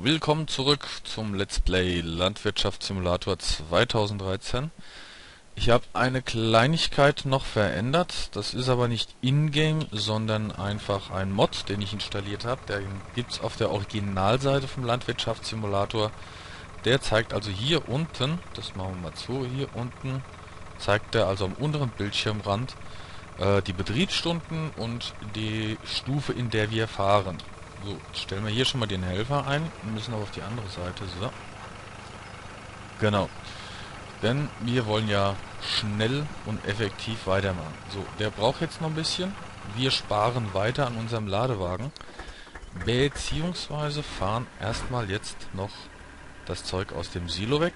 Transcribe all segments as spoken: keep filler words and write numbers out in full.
So, willkommen zurück zum Let's Play Landwirtschaftssimulator zweitausenddreizehn. Ich habe eine Kleinigkeit noch verändert, das ist aber nicht in-game, sondern einfach ein Mod, den ich installiert habe. Der gibt's auf der Originalseite vom Landwirtschaftssimulator. Der zeigt also hier unten, das machen wir mal zu, hier unten zeigt er also am unteren Bildschirmrand äh, die Betriebsstunden und die Stufe, in der wir fahren. So, jetzt stellen wir hier schon mal den Helfer ein und müssen aber auf die andere Seite. So. Genau. Denn wir wollen ja schnell und effektiv weitermachen. So, der braucht jetzt noch ein bisschen. Wir sparen weiter an unserem Ladewagen. Beziehungsweise fahren erstmal jetzt noch das Zeug aus dem Silo weg.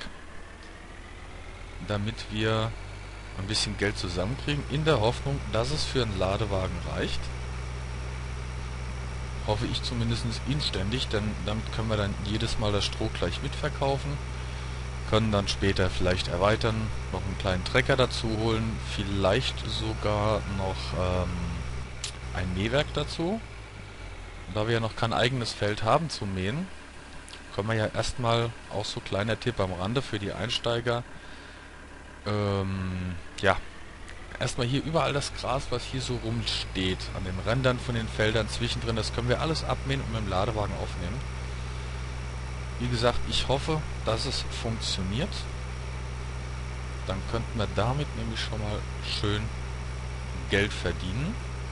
Damit wir ein bisschen Geld zusammenkriegen. In der Hoffnung, dass es für einen Ladewagen reicht. Hoffe ich zumindest inständig, denn damit können wir dann jedes Mal das Stroh gleich mitverkaufen. Können dann später vielleicht erweitern, noch einen kleinen Trecker dazu holen, vielleicht sogar noch ähm, ein Mähwerk dazu. Und da wir ja noch kein eigenes Feld haben zum Mähen, können wir ja erstmal, auch so kleiner Tipp am Rande für die Einsteiger, ähm, ja, erstmal hier überall das Gras, was hier so rumsteht, an den Rändern von den Feldern zwischendrin, das können wir alles abmähen und mit dem Ladewagen aufnehmen. Wie gesagt, ich hoffe, dass es funktioniert. Dann könnten wir damit nämlich schon mal schön Geld verdienen.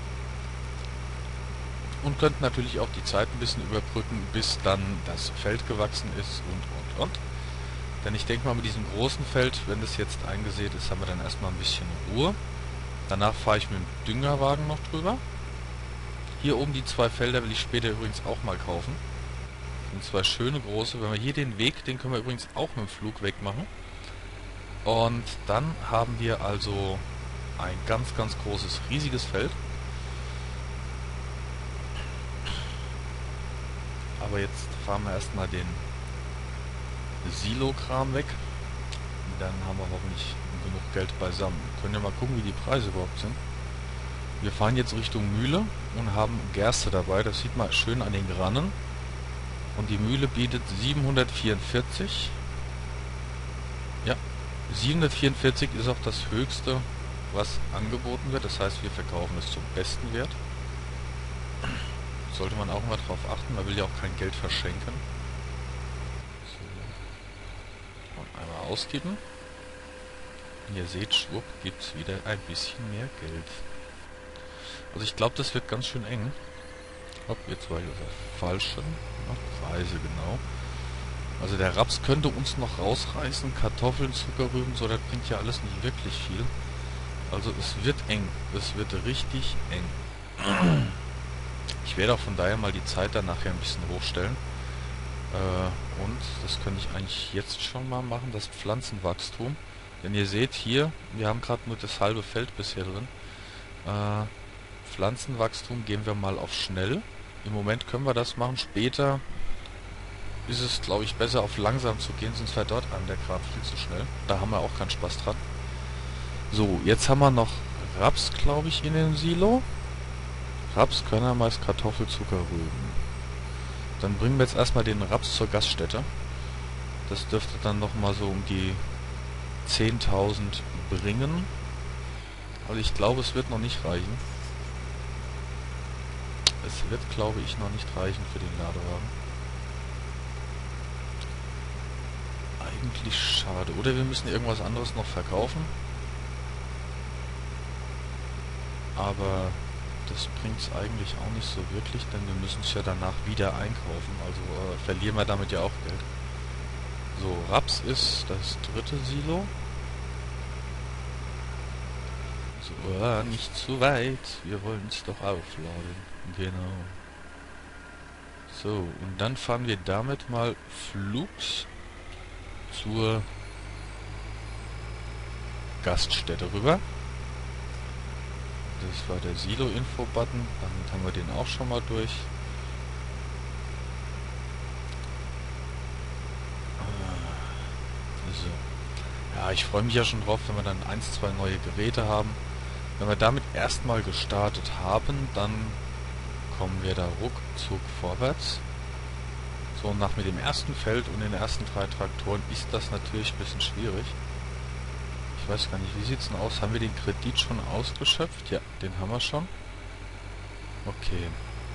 Und könnten natürlich auch die Zeit ein bisschen überbrücken, bis dann das Feld gewachsen ist und, und, und. Denn ich denke mal, mit diesem großen Feld, wenn das jetzt eingesät ist, haben wir dann erstmal ein bisschen Ruhe. Danach fahre ich mit dem Düngerwagen noch drüber. Hier oben die zwei Felder will ich später übrigens auch mal kaufen. Das sind zwei schöne große. Wenn wir hier den Weg, den können wir übrigens auch mit dem Flug wegmachen. Und dann haben wir also ein ganz, ganz großes, riesiges Feld. Aber jetzt fahren wir erstmal den Silo-Kram weg. Dann haben wir hoffentlich genug Geld beisammen. Wir können ja mal gucken, wie die Preise überhaupt sind. Wir fahren jetzt Richtung Mühle und haben Gerste dabei. Das sieht man schön an den Grannen. Und die Mühle bietet siebenhundertvierundvierzig. Ja, siebenhundertvierundvierzig ist auch das höchste, was angeboten wird. Das heißt, wir verkaufen es zum besten Wert. Sollte man auch mal drauf achten. Man will ja auch kein Geld verschenken. So. Und einmal ausgeben. Und ihr seht, schwupp, gibt es wieder ein bisschen mehr Geld. Also ich glaube, das wird ganz schön eng. Hopp, jetzt war ich auf der falschen Preise, genau. Also der Raps könnte uns noch rausreißen. Kartoffeln, Zuckerrüben, so, das bringt ja alles nicht wirklich viel. Also es wird eng. Es wird richtig eng. Ich werde auch von daher mal die Zeit dann nachher ein bisschen hochstellen. Äh, und das könnte ich eigentlich jetzt schon mal machen, das Pflanzenwachstum. Denn ihr seht hier, wir haben gerade nur das halbe Feld bisher drin. Äh, Pflanzenwachstum gehen wir mal auf schnell. Im Moment können wir das machen. Später ist es, glaube ich, besser auf langsam zu gehen, sonst wird dort an der gerade viel zu schnell. Da haben wir auch keinen Spaß dran. So, jetzt haben wir noch Raps, glaube ich, in dem Silo. Raps, Körner, Mais, Kartoffel, Zucker, Rüben. Dann bringen wir jetzt erstmal den Raps zur Gaststätte. Das dürfte dann nochmal so um die zehntausend bringen. Also ich glaube, es wird noch nicht reichen. Es wird, glaube ich, noch nicht reichen für den Ladewagen. Eigentlich schade. Oder wir müssen irgendwas anderes noch verkaufen. Aber das bringt es eigentlich auch nicht so wirklich, denn wir müssen es ja danach wieder einkaufen. Also äh, verlieren wir damit ja auch Geld. So, Raps ist das dritte Silo. So, äh, nicht zu weit. Wir wollen es doch aufladen. Genau. So, und dann fahren wir damit mal flugs zur Gaststätte rüber. Das war der Silo-Info-Button. Damit haben wir den auch schon mal durch. So. Ja, ich freue mich ja schon drauf, wenn wir dann eins, zwei neue Geräte haben. Wenn wir damit erstmal gestartet haben, dann kommen wir da ruckzuck vorwärts. so nach mit dem ersten Feld und den ersten drei Traktoren ist das natürlich ein bisschen schwierig. Ich weiß gar nicht, wie sieht's denn aus? Haben wir den Kredit schon ausgeschöpft? Ja, den haben wir schon. Okay.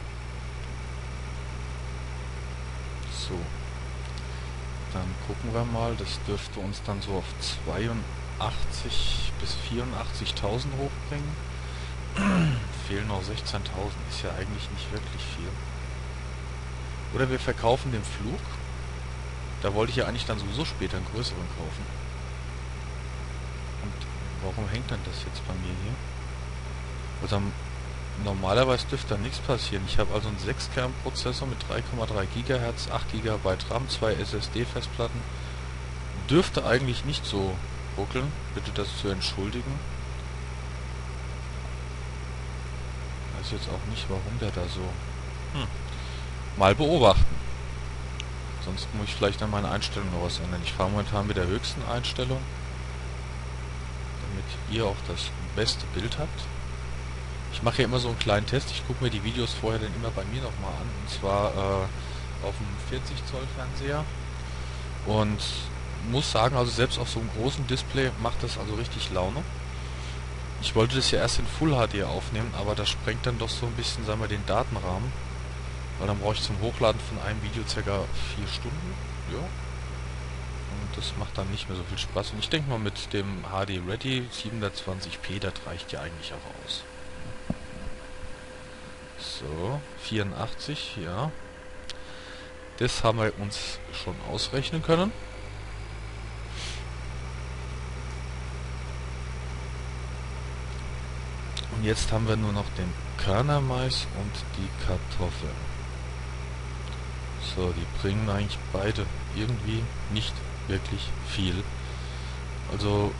So. Dann gucken wir mal, das dürfte uns dann so auf zweiundachtzig bis vierundachtzigtausend hochbringen. Fehlen noch sechzehntausend, ist ja eigentlich nicht wirklich viel. Oder wir verkaufen den Flug. Da wollte ich ja eigentlich dann sowieso später einen größeren kaufen. Und warum hängt denn das jetzt bei mir hier? Also normalerweise dürfte da nichts passieren. Ich habe also einen sechs Kern Prozessor mit drei Komma drei Gigahertz, acht Gigabyte RAM, zwei S S D-Festplatten. Dürfte eigentlich nicht so ruckeln. Bitte das zu entschuldigen. Ich weiß jetzt auch nicht, warum der da so... Hm. Mal beobachten. Sonst muss ich vielleicht an meinen Einstellungen noch was ändern. Ich fahre momentan mit der höchsten Einstellung, damit ihr auch das beste Bild habt. Ich mache ja immer so einen kleinen Test. Ich gucke mir die Videos vorher dann immer bei mir nochmal an. Und zwar äh, auf dem vierzig Zoll Fernseher. Und muss sagen, also selbst auf so einem großen Display macht das also richtig Laune. Ich wollte das ja erst in Full H D aufnehmen, aber das sprengt dann doch so ein bisschen, sagen wir, den Datenrahmen. Weil dann brauche ich zum Hochladen von einem Video ca. vier Stunden. Ja. Und das macht dann nicht mehr so viel Spaß. Und ich denke mal, mit dem H D Ready siebenhundertzwanzig p, das reicht ja eigentlich auch aus. So, vierundachtzig, ja. Das haben wir uns schon ausrechnen können. Und jetzt haben wir nur noch den Körnermais und die Kartoffeln. So, die bringen eigentlich beide irgendwie nicht wirklich viel. Also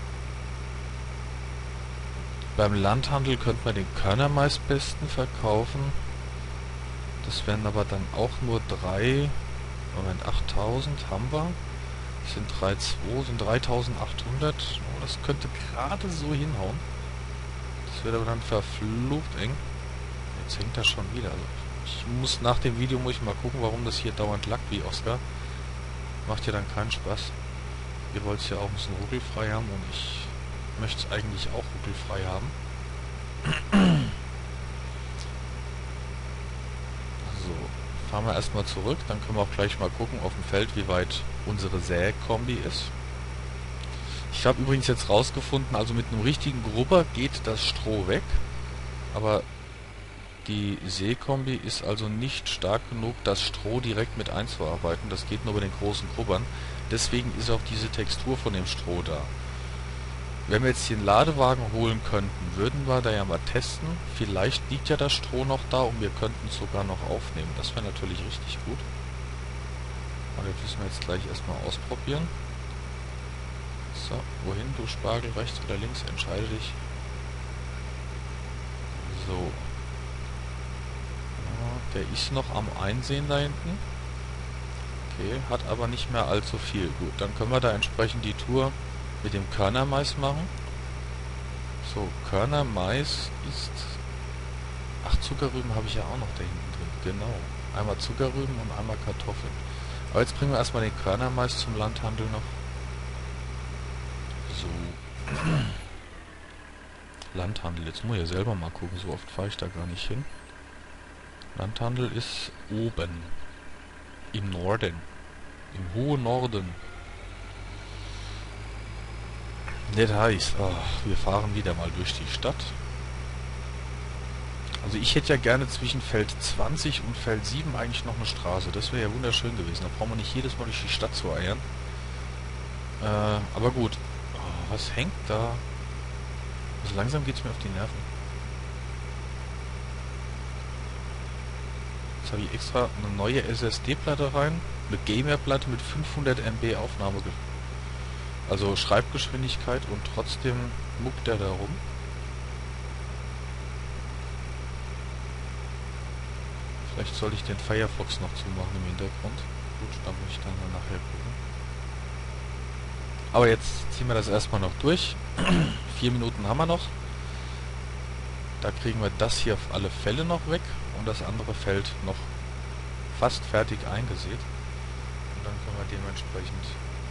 beim Landhandel könnte man den Körnermais besten verkaufen. Das wären aber dann auch nur drei, Moment, achttausend haben wir. Das sind drei Komma zwei, sind dreitausendachthundert. Oh, das könnte gerade so hinhauen. Das wird aber dann verflucht eng. Jetzt hängt das schon wieder. Also ich muss nach dem Video muss ich mal gucken, warum das hier dauernd lackt wie Oscar. Macht ja dann keinen Spaß. Ihr wollt es ja auch ein bisschen ruckelfrei haben und ich möchte es eigentlich auch ruckelfrei haben. So, fahren wir erstmal zurück, dann können wir auch gleich mal gucken auf dem Feld, wie weit unsere Säkombi ist. Ich habe übrigens jetzt rausgefunden, also mit einem richtigen Grubber geht das Stroh weg, aber die Säkombi ist also nicht stark genug, das Stroh direkt mit einzuarbeiten. Das geht nur bei den großen Grubbern. Deswegen ist auch diese Textur von dem Stroh da. Wenn wir jetzt den Ladewagen holen könnten, würden wir da ja mal testen. Vielleicht liegt ja das Stroh noch da und wir könnten es sogar noch aufnehmen. Das wäre natürlich richtig gut. Aber das müssen wir jetzt gleich erstmal ausprobieren. So, wohin du Spargel, rechts oder links? Entscheide dich. So. Der ist noch am Einsehen da hinten. Okay, hat aber nicht mehr allzu viel. Gut, dann können wir da entsprechend die Tour mit dem Körnermais machen. So, Körnermais ist... Ach, Zuckerrüben habe ich ja auch noch da hinten drin. Genau. Einmal Zuckerrüben und einmal Kartoffeln. Aber jetzt bringen wir erstmal den Körnermais zum Landhandel noch. So. Landhandel, jetzt muss ich ja selber mal gucken. So oft fahre ich da gar nicht hin. Landhandel ist oben. Im Norden. Im hohen Norden. Das heißt, oh, wir fahren wieder mal durch die Stadt. Also ich hätte ja gerne zwischen Feld zwanzig und Feld sieben eigentlich noch eine Straße. Das wäre ja wunderschön gewesen. Da brauchen wir nicht jedes Mal durch die Stadt zu eiern. Äh, aber gut. Oh, was hängt da? Also langsam geht es mir auf die Nerven. Jetzt habe ich extra eine neue S S D-Platte rein. Eine Gamer-Platte mit fünfhundert Megabyte Aufnahme. Also Schreibgeschwindigkeit und trotzdem muckt der da rum. Vielleicht soll ich den Firefox noch zumachen im Hintergrund. Gut, da muss ich dann nachher gucken. Aber jetzt ziehen wir das erstmal noch durch. Vier Minuten haben wir noch. Da kriegen wir das hier auf alle Fälle noch weg und das andere Feld noch fast fertig eingesät. können wir dementsprechend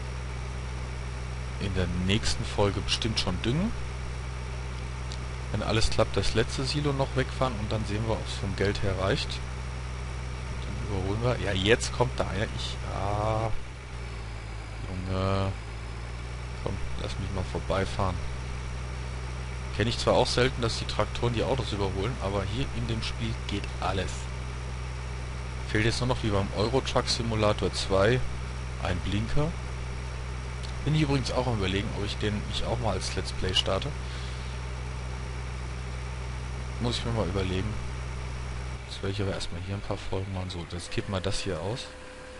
in der nächsten Folge bestimmt schon düngen. Wenn alles klappt, das letzte Silo noch wegfahren und dann sehen wir, ob es vom Geld her reicht. Und dann überholen wir. Ja, jetzt kommt da einer. Ich... Ah... Junge... Komm, lass mich mal vorbeifahren. Kenne ich zwar auch selten, dass die Traktoren die Autos überholen, aber hier in dem Spiel geht alles. Fehlt jetzt nur noch wie beim Euro Truck Simulator zwei ein Blinker. Bin ich übrigens auch am Überlegen, ob ich den nicht auch mal als Let's Play starte. Muss ich mir mal überlegen. Jetzt werde ich aber erstmal hier ein paar Folgen machen. So, das kippen wir das hier aus.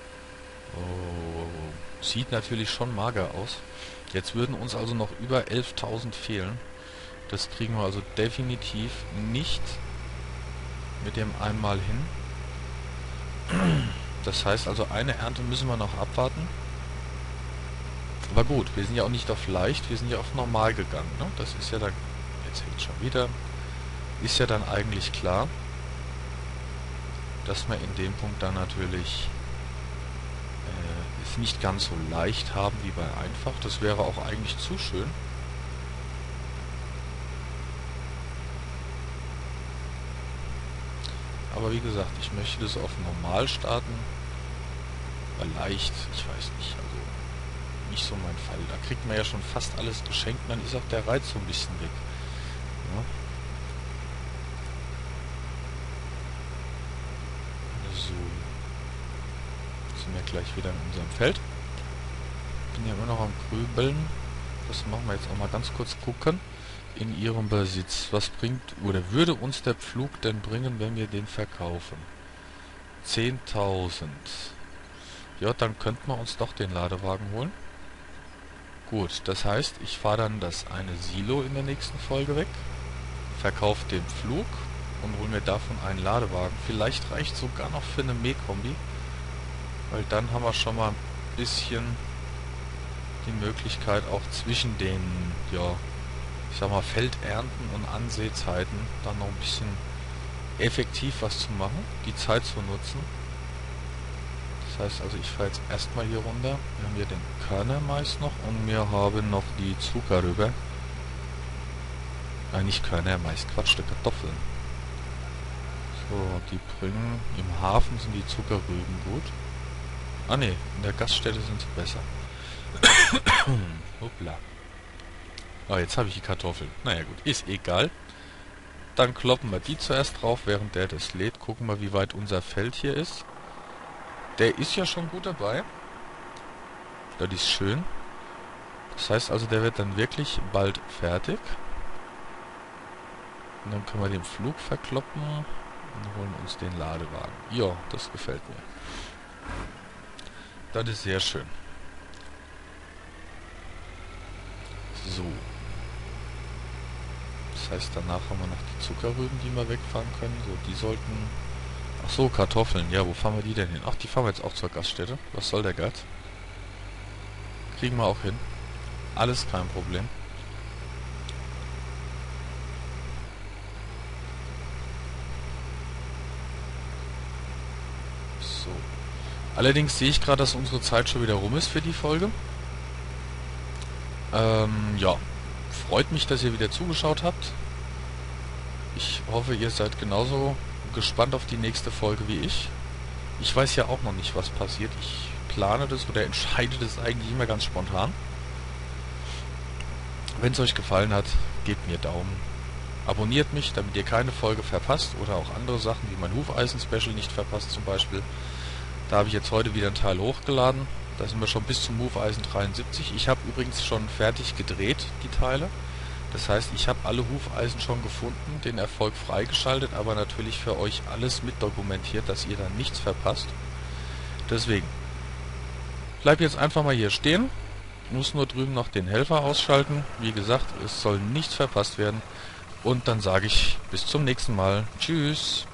Oh, sieht natürlich schon mager aus. Jetzt würden uns also noch über elftausend fehlen. Das kriegen wir also definitiv nicht mit dem einmal hin. Das heißt also, eine Ernte müssen wir noch abwarten. Aber gut, wir sind ja auch nicht auf leicht, wir sind ja auf normal gegangen. Ne? Das ist ja dann, jetzt hängt schon wieder, ist ja dann eigentlich klar, dass wir in dem Punkt dann natürlich äh, es nicht ganz so leicht haben wie bei einfach. Das wäre auch eigentlich zu schön. Aber wie gesagt, ich möchte das auf normal starten. Bei leicht, ich weiß nicht, also nicht so mein Fall. Da kriegt man ja schon fast alles geschenkt, dann ist auch der Reiz so ein bisschen weg. Ja. So. Jetzt sind wir gleich wieder in unserem Feld. Bin ja immer noch am Grübeln. Das machen wir jetzt auch mal ganz kurz gucken. In ihrem Besitz. Was bringt oder würde uns der Pflug denn bringen, wenn wir den verkaufen? zehntausend. Ja, dann könnten wir uns doch den Ladewagen holen. Gut, das heißt, ich fahre dann das eine Silo in der nächsten Folge weg, verkaufe den Pflug und hole mir davon einen Ladewagen. Vielleicht reicht sogar noch für eine Mähkombi, weil dann haben wir schon mal ein bisschen die Möglichkeit, auch zwischen den, ja, ich sag mal, Feldernten und Ansäzeiten dann noch ein bisschen effektiv was zu machen, die Zeit zu nutzen. Das heißt also, ich fahre jetzt erstmal hier runter. Wir haben hier den Körnermais noch und wir haben noch die Zuckerrübe. Nein, nicht Körnermais, Quatsch, die Kartoffeln. So, die bringen, im Hafen sind die Zuckerrüben gut. Ah ne, in der Gaststätte sind sie besser. Hoppla. Ah, jetzt habe ich die Kartoffeln. Naja gut, ist egal. Dann kloppen wir die zuerst drauf, während der das lädt. Gucken wir, wie weit unser Feld hier ist. Der ist ja schon gut dabei. Das ist schön. Das heißt also, der wird dann wirklich bald fertig. Und dann können wir den Flug verkloppen und holen uns den Ladewagen. Ja, das gefällt mir. Das ist sehr schön. So. Das heißt, danach haben wir noch die Zuckerrüben, die wir wegfahren können. So, die sollten... Ach so, Kartoffeln. Ja, wo fahren wir die denn hin? Ach, die fahren wir jetzt auch zur Gaststätte. Was soll der Geiz? Kriegen wir auch hin. Alles kein Problem. So. Allerdings sehe ich gerade, dass unsere Zeit schon wieder rum ist für die Folge. Ähm, ja. Freut mich, dass ihr wieder zugeschaut habt. Ich hoffe, ihr seid genauso gespannt auf die nächste Folge wie ich. Ich weiß ja auch noch nicht, was passiert. Ich plane das oder entscheide das eigentlich immer ganz spontan. Wenn es euch gefallen hat, gebt mir Daumen. Abonniert mich, damit ihr keine Folge verpasst oder auch andere Sachen, wie mein Hufeisen-Special nicht verpasst zum Beispiel. Da habe ich jetzt heute wieder einen Teil hochgeladen. Da sind wir schon bis zum Hufeisen dreiundsiebzig. Ich habe übrigens schon fertig gedreht, die Teile. Das heißt, ich habe alle Hufeisen schon gefunden, den Erfolg freigeschaltet, aber natürlich für euch alles mit dokumentiert, dass ihr da nichts verpasst. Deswegen, bleib jetzt einfach mal hier stehen. Muss nur drüben noch den Helfer ausschalten. Wie gesagt, es soll nichts verpasst werden. Und dann sage ich bis zum nächsten Mal. Tschüss.